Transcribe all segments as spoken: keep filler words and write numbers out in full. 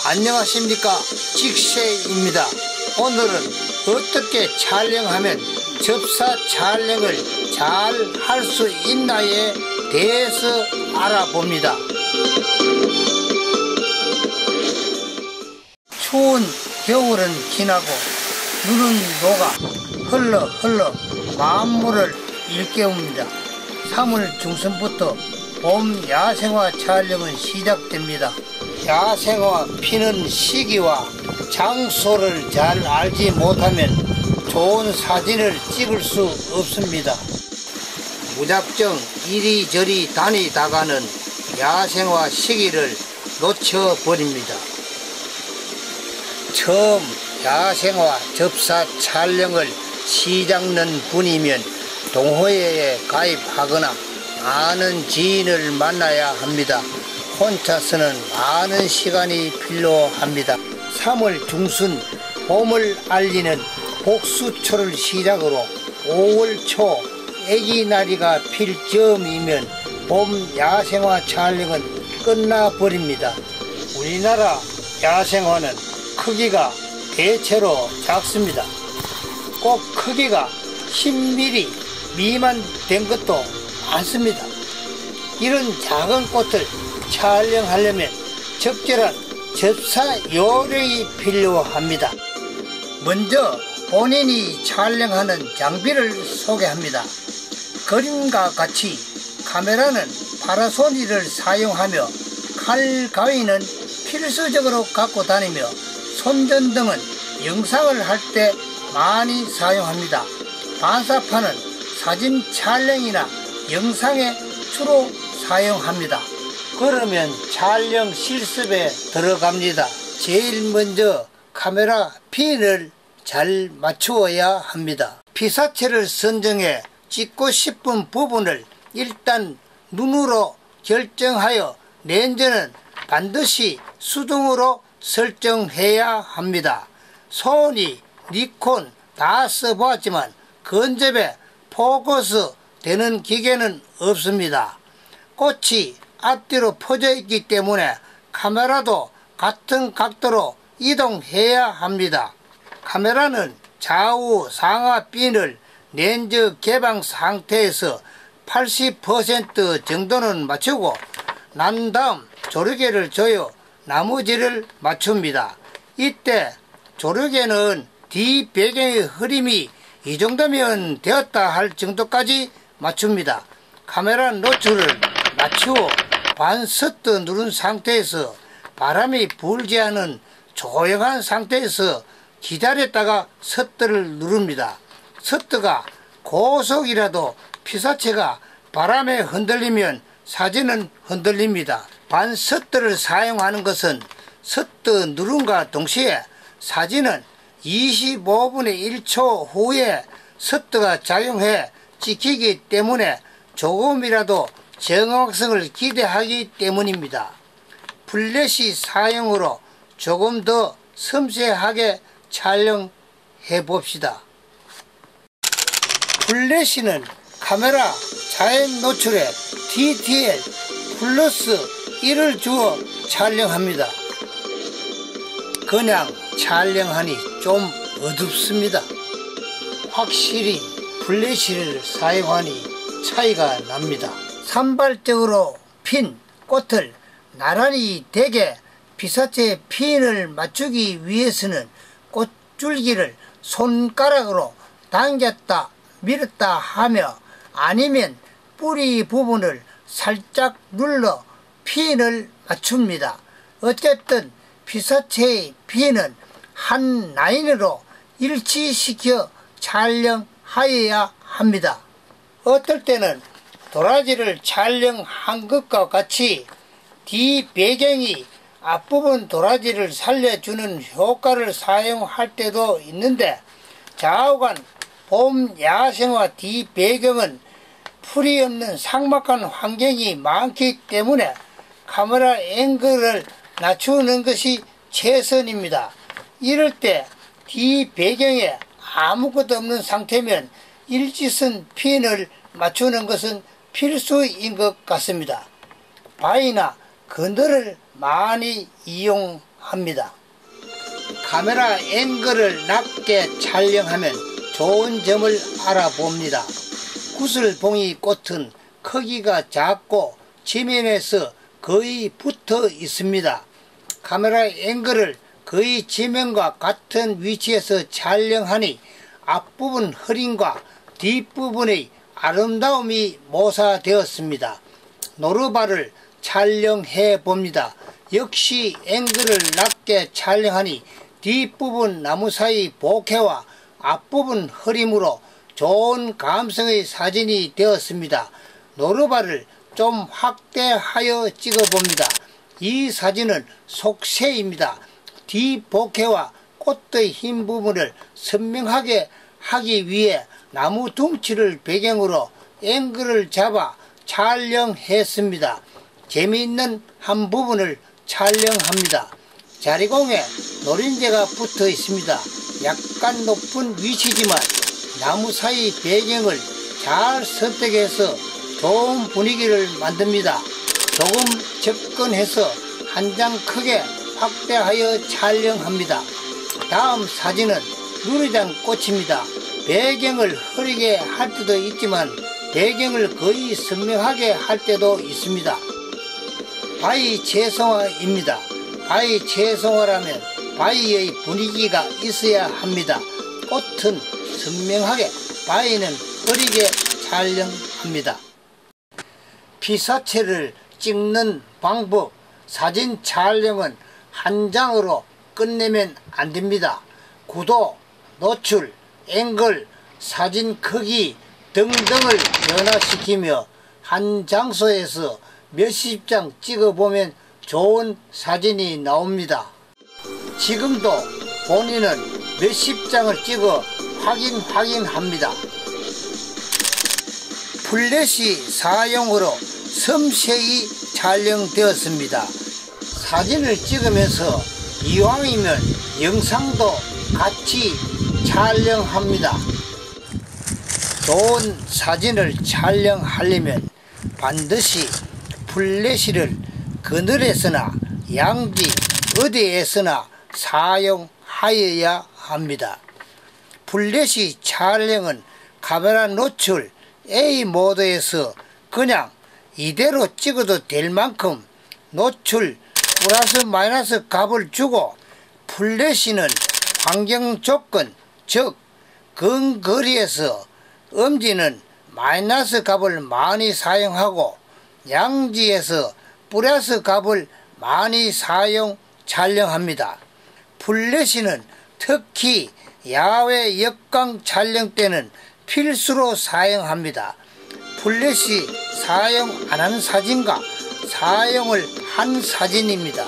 안녕하십니까, 직세입니다. 오늘은 어떻게 촬영하면 접사 촬영을 잘 할 수 있나에 대해서 알아봅니다. 추운 겨울은 지나고 눈은 녹아 흘러 흘러 만물을 일깨웁니다. 삼월 중순부터 봄 야생화 촬영은 시작됩니다. 야생화 피는 시기와 장소를 잘 알지 못하면 좋은 사진을 찍을 수 없습니다. 무작정 이리저리 다니다가는 야생화 시기를 놓쳐버립니다. 처음 야생화 접사 촬영을 시작하는 분이면 동호회에 가입하거나 아는 지인을 만나야 합니다. 혼자서는 많은 시간이 필요합니다. 삼월 중순 봄을 알리는 복수초를 시작으로 오월 초 애기나리가 필 즈음이면 봄 야생화 촬영은 끝나버립니다. 우리나라 야생화는 크기가 대체로 작습니다. 꼭 크기가 십 밀리미터 미만 된 것도 많습니다. 이런 작은 꽃을 촬영하려면 적절한 접사 요령이 필요합니다. 먼저 본인이 촬영하는 장비를 소개합니다. 그림과 같이 카메라는 파라소니를 사용하며 칼, 가위는 필수적으로 갖고 다니며 손전등은 영상을 할 때 많이 사용합니다. 반사판은 사진 촬영이나 영상에 주로 사용합니다. 그러면 촬영 실습에 들어갑니다. 제일 먼저 카메라 핀을 잘 맞추어야 합니다. 피사체를 선정해 찍고 싶은 부분을 일단 눈으로 결정하여 렌즈는 반드시 수동으로 설정해야 합니다. 소니, 니콘 다 써보았지만 근접에 포커스 되는 기계는 없습니다. 꽃이 앞뒤로 퍼져 있기 때문에 카메라도 같은 각도로 이동해야 합니다. 카메라는 좌우 상하 핀을 렌즈 개방 상태에서 팔십 퍼센트 정도는 맞추고 난 다음 조르개를 조여 나머지를 맞춥니다. 이때 조르개는 뒤 배경의 흐림이 이 정도면 되었다 할 정도까지 맞춥니다. 카메라 노출을 낮추어 반서트 누른 상태에서 바람이 불지 않은 조용한 상태에서 기다렸다가 셔터를 누릅니다. 셔터가 고속이라도 피사체가 바람에 흔들리면 사진은 흔들립니다. 반셔터를 사용하는 것은 셔터 누름과 동시에 사진은 이십오 분의 일 초 후에 셔터가 작용해 찍히기 때문에 조금이라도 정확성을 기대하기 때문입니다. 플래시 사용으로 조금 더 섬세하게 촬영해 봅시다. 플래시는 카메라 자연 노출에 디티엘 플러스 일을 주어 촬영합니다. 그냥 촬영하니 좀 어둡습니다. 확실히 플래시를 사용하니 차이가 납니다. 산발적으로 핀 꽃을 나란히 되게 피사체 핀을 맞추기 위해서는 꽃줄기를 손가락으로 당겼다 밀었다 하며 아니면 뿌리 부분을 살짝 눌러 핀을 맞춥니다. 어쨌든 피사체의 핀은 한 라인으로 일치시켜 촬영하여야 합니다. 어떨 때는 도라지를 촬영한 것과 같이 뒤 배경이 앞부분 도라지를 살려주는 효과를 사용할 때도 있는데 좌우간 봄 야생화 뒤 배경은 풀이 없는 삭막한 환경이 많기 때문에 카메라 앵글을 낮추는 것이 최선입니다. 이럴 때 뒤 배경에 아무것도 없는 상태면 일직선 핀을 맞추는 것은 필수인 것 같습니다. 바위나 그늘을 많이 이용합니다. 합니다. 카메라 앵글을 낮게 촬영하면 좋은 점을 알아봅니다. 구슬봉이 꽃은 크기가 작고 지면에서 거의 붙어 있습니다. 카메라 앵글을 거의 지면과 같은 위치에서 촬영하니 앞부분 흐림과 뒷부분의 아름다움이 모사되었습니다. 노루발을 촬영해 봅니다. 역시 앵글을 낮게 촬영하니 뒷부분 나무 사이 bokeh와 앞부분 흐림으로 좋은 감성의 사진이 되었습니다. 노루발을 좀 확대하여 찍어봅니다. 이 사진은 속세입니다. 뒷 bokeh와 꽃의 흰 부분을 선명하게 하기 위해 나무 둥치를 배경으로 앵글을 잡아 촬영했습니다. 재미있는 한 부분을 촬영합니다. 자리공에 노린재가 붙어 있습니다. 약간 높은 위치지만 나무 사이 배경을 잘 선택해서 좋은 분위기를 만듭니다. 조금 접근해서 한 장 크게 확대하여 촬영합니다. 다음 사진은 누리장 꽃입니다. 배경을 흐리게 할 때도 있지만 배경을 거의 선명하게 할 때도 있습니다. 바위 채송화입니다. 바위 채송화라면 바위의 분위기가 있어야 합니다. 꽃은 선명하게, 바위는 흐리게 촬영합니다. 피사체를 찍는 방법, 사진 촬영은 한 장으로 끝내면 안 됩니다. 구도, 노출, 앵글, 사진 크기 등등을 변화시키며 한 장소에서 몇십 장 찍어보면 좋은 사진이 나옵니다. 지금도 본인은 몇십 장을 찍어 확인 확인합니다. 플래시 사용으로 섬세히 촬영되었습니다. 사진을 찍으면서 이왕이면 영상도 같이 촬영합니다. 좋은 사진을 촬영하려면 반드시 플래시를 그늘에서나 양지 어디에서나 사용하여야 합니다. 플래시 촬영은 카메라 노출 A 모드에서 그냥 이대로 찍어도 될 만큼 노출 플러스 마이너스 값을 주고, 플래시는 환경 조건, 즉 근거리에서 음지는 마이너스 값을 많이 사용하고 양지에서 플러스 값을 많이 사용 촬영합니다. 플래시는 특히 야외 역광 촬영 때는 필수로 사용합니다. 플래시 사용 안 한 사진과 사용을 한 사진입니다.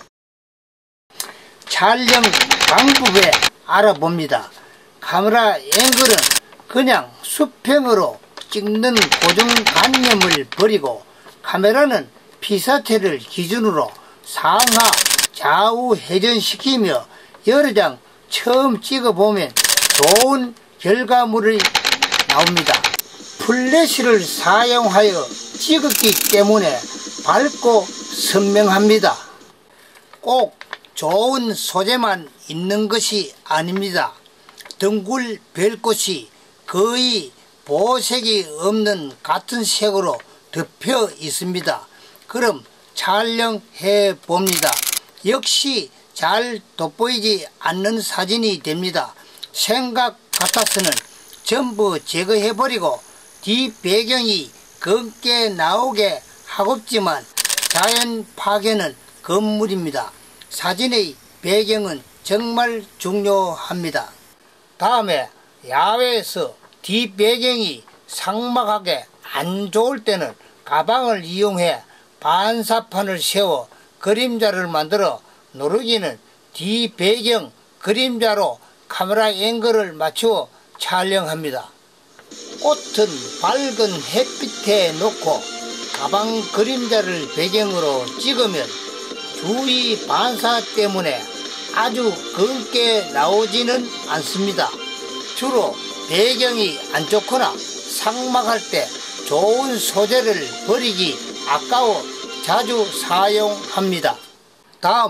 촬영 방법에 알아봅니다. 카메라 앵글은 그냥 수평으로 찍는 고정관념을 버리고 카메라는 피사체를 기준으로 상하 좌우 회전시키며 여러 장 처음 찍어보면 좋은 결과물이 나옵니다. 플래시를 사용하여 찍었기 때문에 밝고 선명합니다. 꼭 좋은 소재만 있는 것이 아닙니다. 덩굴 별꽃이 거의 보색이 없는 같은 색으로 덮여 있습니다. 그럼 촬영해 봅니다. 역시 잘 돋보이지 않는 사진이 됩니다. 생각 같아서는 전부 제거해 버리고 뒷배경이 검게 나오게 하고있지만 자연 파괴는 건물입니다. 사진의 배경은 정말 중요합니다. 다음에 야외에서 뒷배경이 삭막하게 안 좋을 때는 가방을 이용해 반사판을 세워 그림자를 만들어 누르기는 뒷배경 그림자로 카메라 앵글을 맞추어 촬영합니다. 꽃은 밝은 햇빛에 놓고 가방 그림자를 배경으로 찍으면 주위 반사 때문에 아주 검게 나오지는 않습니다. 주로 배경이 안 좋거나 삭막할 때 좋은 소재를 버리기 아까워 자주 사용합니다. 다음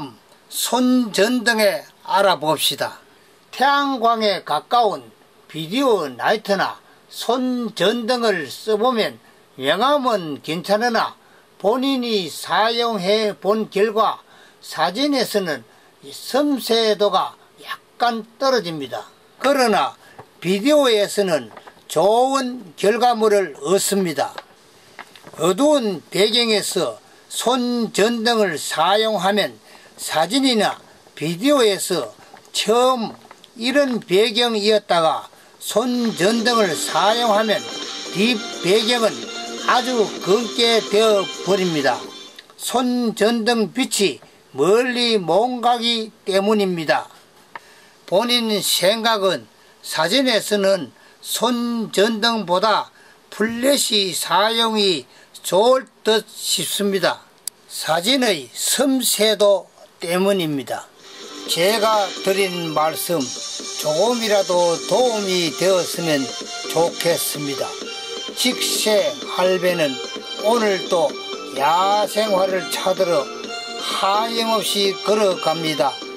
손전등에 알아봅시다. 태양광에 가까운 비디오 라이트나 손전등을 써보면 명암은 괜찮으나 본인이 사용해 본 결과 사진에서는 섬세도가 약간 떨어집니다. 그러나 비디오에서는 좋은 결과물을 얻습니다. 어두운 배경에서 손전등을 사용하면 사진이나 비디오에서 처음 이런 배경이었다가 손전등을 사용하면 뒷배경은 아주 검게 되어 버립니다. 손전등 빛이 멀리 못 가기 때문입니다. 본인 생각은 사진에서는 손전등보다 플래시 사용이 좋을 듯 싶습니다. 사진의 섬세도 때문입니다. 제가 드린 말씀 조금이라도 도움이 되었으면 좋겠습니다. 직세 할배는 오늘도 야생화를 찾으러 하염없이 걸어갑니다.